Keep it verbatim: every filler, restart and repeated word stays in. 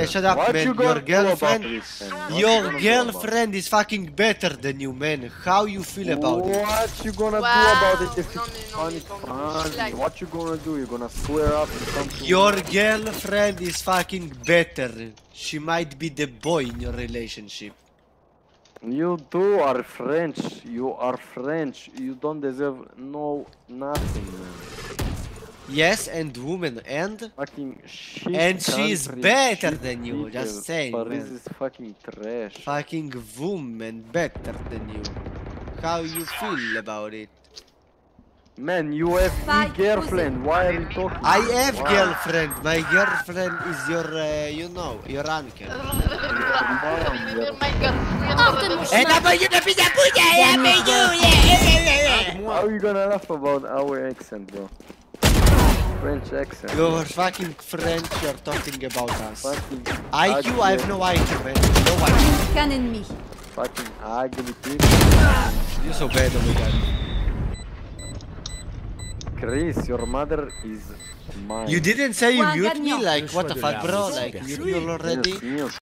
Hey, shut up, What man. you Your gonna do girlfriend, about this, man? What your you gonna do girlfriend is fucking better than you, man. How you feel about about it? it? What you gonna Wow. do about it if Non, it's non, funny? non, non, funny? non. What you gonna do? You gonna swear up and come to Your work? girlfriend is fucking better. She might be the boy in your relationship. You two are French. You are French. You don't deserve no nothing, man. Yes, and woman, and Fucking shit. And she's country, better shit than you, people. just saying, Paris man. is fucking trash. Fucking woman better than you. How you feel about it? Man, you have Fight e girlfriend. Why are you talking? I have Why? girlfriend. My girlfriend is your, uh, you know, your uncle. Oh my god. And I'm a you the pizza puya, How are you gonna laugh about our accent, bro? French accent. You're fucking French, you're talking about us. Fucking I Q, I have no I Q, man. No I Q. Qu'un ennemi. Fucking ugly people. You're so bad, oh my god. Chris, your mother is mine. You didn't say you Point mute me? gagnant. Like, what the fuck, bro? Like, you knew already? Yes, mute.